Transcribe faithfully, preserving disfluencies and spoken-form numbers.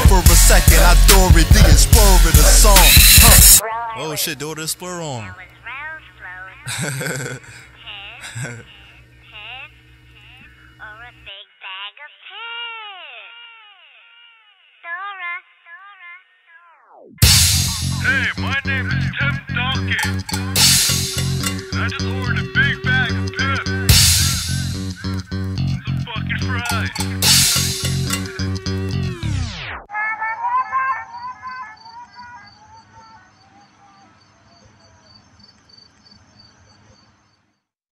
for a second. I Dora the Explorer the song. Huh. Oh shit, Dora the Explorer on. Hey, my name is Tim Donkey. I just ordered a big